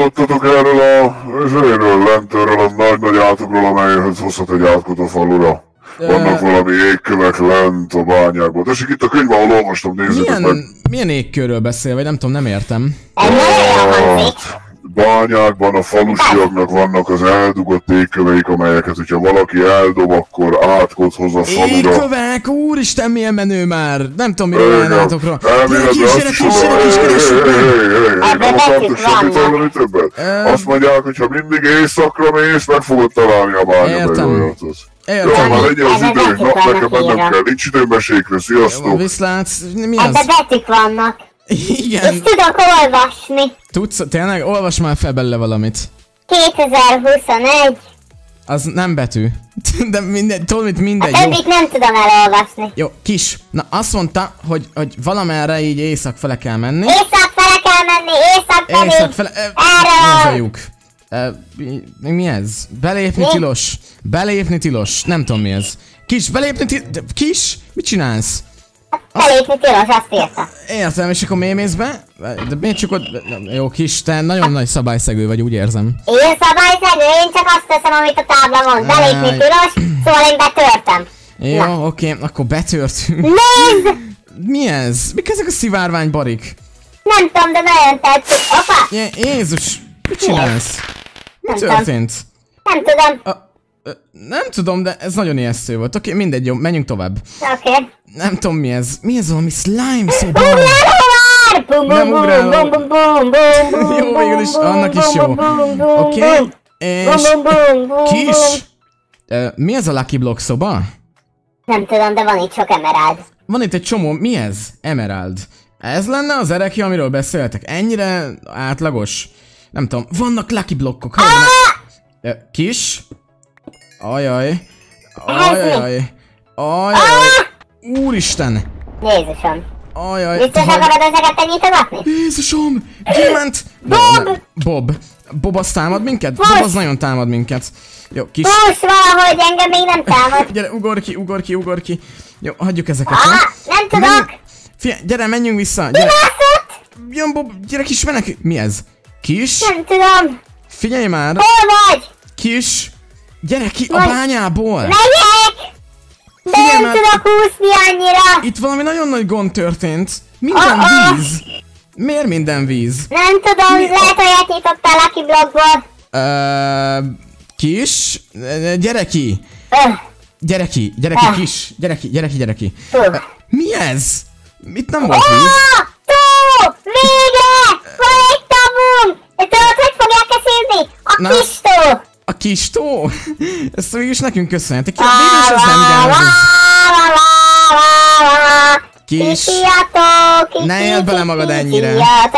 hallottatok erről a lentről, a nagy átokról, amelyhez hozhat egy átkot a falura? Vannak valami égkövek lent a bányákban. Tessék, itt a könyv, ahol olvastam, nézzétek meg. Milyen égkörről beszél, vagy nem tudom, nem értem. Bányákban a falusiaknak vannak az eldugott égköveik, amelyeket, hogyha valaki eldob, akkor átkot hoz a falura. Égkövek! Úristen, milyen menő már! Nem tudom, miről állnátok rá. Gyere kis, nem akartok semmit hallani többet? Azt mondják, hogy ha mindig éjszakra mész, meg fogod találni a bányabejőját. Jó, már legyen az időnk, nekem mennem kell, nincs időm mesékre, sziasztok! Viszlátsz, mi az? Ebbe betűk vannak. Igen. És tudok olvasni. Tudsz, tényleg? Olvasd már fel belőle valamit. 2021. Az nem betű. De tudod mit, mindegy. A többit nem tudom elolvasni. Jó, kis. Na azt mondta, hogy valamerre így éjszak fele kell menni. Éjszak fele kell menni, éjszak pedig. Éjszak fele... Mi ez a lyuk? Mi ez? Belépni tilos. Belépni tilos. Nem tudom mi ez. Kis, belépni tilos. Kis? Mit csinálsz? Belépni tilos, azt írta. Értem, és akkor mész be? De miért csak ott... Jó, Kis, te nagyon nagy szabályszegő vagy, úgy érzem. Én szabályszegő, én csak azt teszem, amit a tábla mond. Belépni tilos, szóval én betörtem. Jó, oké, akkor betörtünk. Nézd! Mi ez? Mik ezek a szivárványbarik? Nem tudom, de nagyon tetszik. Opa! Jézus, mit csinálsz? Mi történt? Nem tudom. Nem tudom, de ez nagyon ijesztő volt. Oké, mindegy, jó, menjünk tovább. Oké. Nem tudom mi ez. Mi ez valami slime szóba? Nem ugrálok. Jó, végülis, annak is jó. Oké, és... Kis! Mi ez a Lucky Block szoba? Nem tudom, de van itt sok emerald. Van itt egy csomó, mi ez? Emerald. Ez lenne az ereki, amiről beszéltek? Ennyire átlagos? Nem tudom, vannak Lucky Blockok. Kis? Ajaj. Ajaj. Ajaj. Úristen. Jézusom. Ajaj. Biztos akarod ezeket te nyitogatni? Jézusom. Gyémánt. Bob. Bob az támad minket? Bob az nagyon támad minket. Jó, Kis. Most valahogy engem még nem támad. Gyere, ugorj ki. Jó, hagyjuk ezeket. Nem tudok. Figyelj, gyere, menjünk vissza. Mi mászott? Jön, Bob, gyere Kis, mennek. Mi ez? Kis? Nem tudom. Figyelj már. Hol vagy? Kis. Gyere ki a bányából. Megyek. De nem tudok úszni annyira. Itt valami nagyon nagy gond történt. Minden víz. Miért minden víz? Nem tudom, lehet, hogy eltítottál Lucky Blockból. Kis? Gyere ki. Gyere ki, Kis. Gyere ki. Mi ez? Itt nem volt víz. Tó! Vége! Van egy tabunk! Tudod, hogy fogják ezt hívni? A kis tó! A kis tó? Ezt végül is nekünk köszönhetek. Végül is ez nem gáz. Kis, ne éld bele magad ennyire.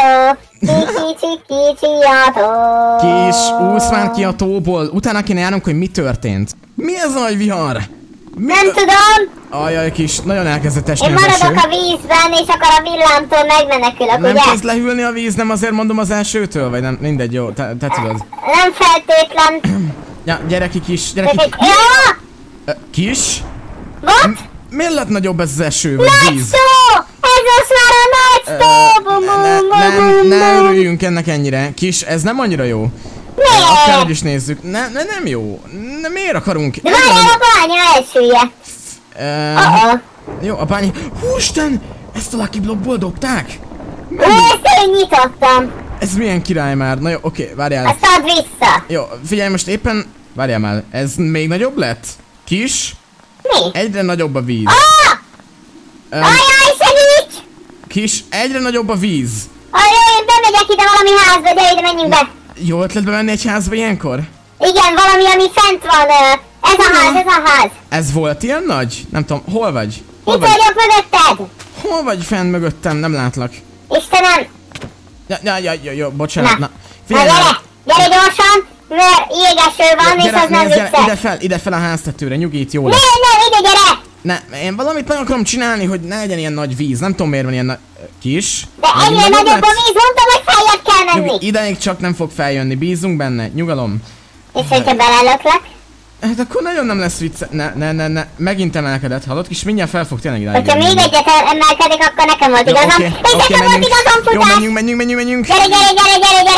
Kis, úsz már ki a tóból. Utána kéne járnunk, hogy mi történt. Mi ez a nagy vihar? Nem tudom. Ajaj, Kis, nagyon elkezdett esni az eső. Én maradok a vízben, és akkor a villámtól megmenekülök, ugye? Nem kezd lehűlni a víz, nem azért mondom az elsőtől, vagy nem? Mindegy, jó, te tudod. Nem feltétlen. Ja, gyere ki, Kis, gyere ki. Kis? What? Miért lett nagyobb ez az eső, vagy víz? Nagy szó! Ez az már a nagy szó! Ne örüljünk ennek ennyire. Kis, ez nem annyira jó. Miért? Akárhogy is nézzük. Nem jó. Miért akarunk? De várjál, a bánya elsüllyed. Jó, a bánya... Húristen! Ezt a Lucky Blockból dobták? Ezt én nyitottam. Ez milyen király már? Na jó, oké, várjál. Azt add vissza. Jó, figyelj, most éppen... Várjál már, ez még nagyobb lett? Kis? Mi? Egyre nagyobb a víz. Ajaj, segíts! Kis, egyre nagyobb a víz. Ajaj, én bemegyek ide valami házba, gyere ide, menjünk be. Jó ötlet bemenni egy házba ilyenkor? Igen, valami, ami fent van. Ez a ház. Ez volt ilyen nagy? Nem tudom, hol vagy? Itt vagyok mögötted. Hol vagy fenn mögöttem? Nem látlak. Istenem. Jó, bocsánat. Na, figyelj. Gyere gyorsan, mert jégeső van, és az nem vicces. Ide fel a háztetőre, nyugít, jó lesz. Nem, ide gyere. Ne, én valamit meg akarom csinálni, hogy ne legyen ilyen nagy víz. Nem tudom miért van ilyen nagy... Kis? De ennél nagyobb a víz, mondtam, hogy feljebb kell menni. Ideig csak nem fog feljönni, bízunk benne, nyugalom. És hogyha belelöklek? Hát akkor nagyon nem lesz vicce. Ne. Megint emelkedett, hallod? Kis mindjárt fel fog tényleg idáig. Hogyha még egyet emelkedik, akkor nekem volt igazam. És nekem volt igazam, futás. Jó, menjünk. Gyere.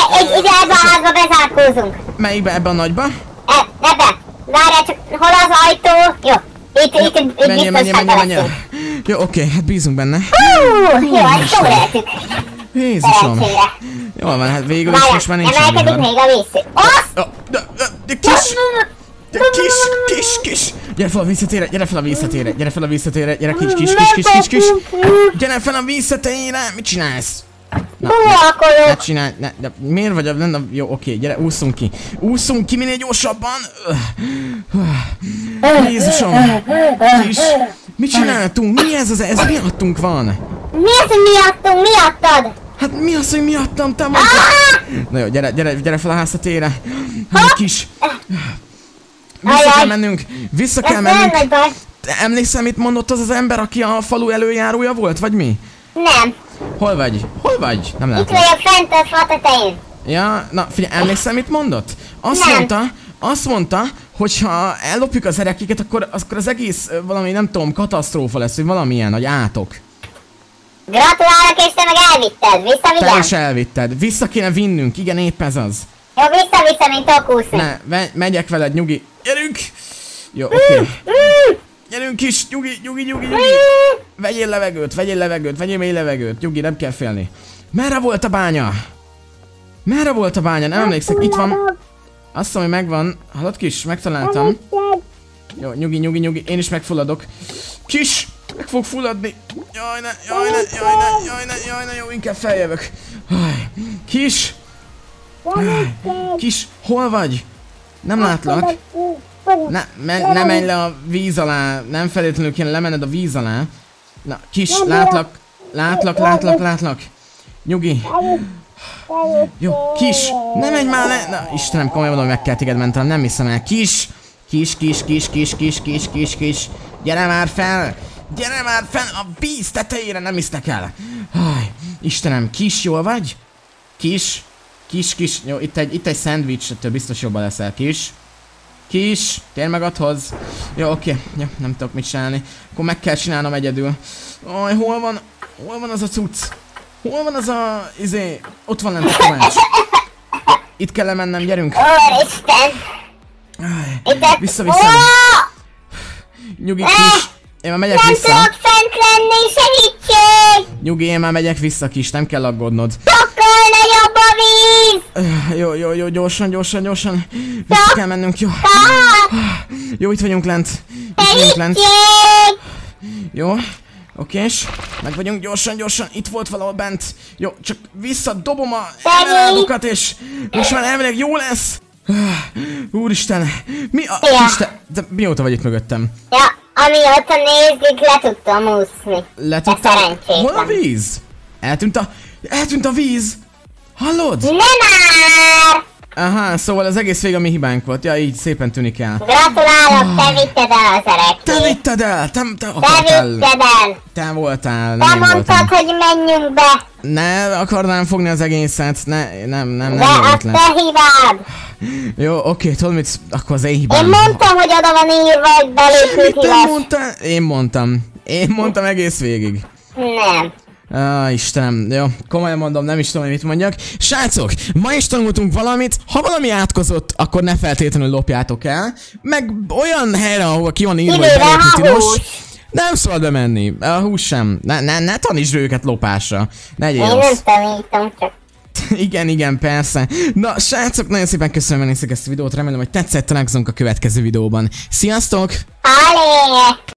ide ebbe a házba bezárkózunk. Melyikbe? Ebbe a nagyba? Ebbe. Várjál csak, hol az ajtó? Jó. Itt biztonságban leszünk. Jó, oké, hát bízunk benne. Jó, ezt jól lehetünk. Jézusom. Jól van, hát végül is most már nincs emelkedik még a víz. Azt! Kis! Gyere fel a visszatérre, gyere fel a visszatérre, gyere fel a visszatérre, gyere kis! Gyere fel a visszatérre, mit csinálsz? Na, ne csinálj, de miért vagy a... Jó, oké, gyere, ússzunk ki minél gyorsabban. Jézusom! Kis! Mit csináltunk? Mi ez ez miattunk van? Mi az, hogy miattunk? Miattad? Hát mi az, hogy miattam? Te mondtad? Na jó, gyere fel a házatérre. Kis! Vissza kell mennünk! Vissza kell mennünk! Emlékszel, mit mondott az ember, aki a falu előjárója volt, vagy mi? Nem. Hol vagy? Nem látom. Itt vagyok fent a fa tetején. Ja, na figyelj, emlékszel, mit mondott? Azt mondta, hogy ha ellopjuk az erekéket, akkor az egész valami, nem tudom, katasztrófa lesz, vagy valamilyen, hogy átok. Gratulálok, és te meg elvitted. Visszavigyem. Te is elvitted. Vissza kéne vinnünk, igen, épp ez az. Jó, vissza, mint okúszni. Ne, megyek veled, nyugi. Gyerünk! Jó, oké. Gyerünk is, nyugi. Vegyél levegőt, vegyél mély levegőt. Nyugi, nem kell félni. Merre volt a bánya? Nem emlékszek, itt van. Azt mondom, hogy megvan. Hallod, Kis? Megtaláltam. Jó, nyugi, én is megfulladok. Kis! Meg fog fulladni. Jaj, ne, jó, inkább feljövök. Kis! Kis, hol vagy? Nem látlak. Ne menj le a víz alá. Nem feltétlenül kéne lemenned a víz alá. Na, Kis, látlak. Nyugi. Jó, Kis, ne menj már le. Na, Istenem, komolyan mondom, meg kell téged mentenem, nem hiszem el. Kis. Gyere már fel a víz tetejére, nem hisznek el. Istenem, Kis, jól vagy? Kis. Jó, itt egy szendvics, ettől biztos jobban leszel, Kis, térj magadhoz. Jó, oké. Ja, nem tudok mit csinálni. Akkor meg kell csinálnom egyedül. Hol van az a cucc? Hol van az a... ott van lent a kovács. Itt kell lemennem, gyerünk. Vissza. Nyugi, Kis. Én már megyek vissza. Nem tudok fent lenni, segítség! Nyugi, én már megyek vissza, Kis, nem kell aggódnod. Sokkal nagyobb a víz! Jó, gyorsan. Vissza kell mennünk, jó. Jó, itt vagyunk lent. Jó, okés. Meg vagyunk gyorsan. Itt volt valahol bent. Jó, csak visszadobom a emeraldokat, és most már elvileg jó lesz. Úristen. Mi a... Isten, de mióta vagy itt mögöttem? Ja, amióta nézzük, le tudtam úszni. Hol a víz? Eltűnt a víz. Hallod? Nem már! Aha, szóval az egész vég a mi hibánk volt. Ja, így szépen tűnik el. Gratulálok, te vitted el az erekét. Te vitted el! Te vitted el! Te voltál, nem mondtad, hogy menjünk be! Ne akarnám fogni az egészet, nem de az te hibád! Jó, oké, tudod mit? Akkor az én hibám. Én mondtam, hogy oda van írva, hogy belépült hívás. Én mondtam egész végig. Nem. Istenem, jó, komolyan mondom, nem is tudom, hogy mit mondjak. Srácok, ma is tanultunk valamit, ha valami átkozott, akkor ne feltétlenül lopjátok el. Meg olyan helyre, ahol ki van írva, hogy belépni tilos. Nem szabad bemenni, a hús sem. Ne tanítsd őket lopásra. Ne én nem tanítom, csak... Igen, persze. Na, srácok, nagyon szépen köszönöm, hogy néztek ezt a videót, remélem, hogy tetszett, találkozunk a következő videóban. Sziasztok! Allé!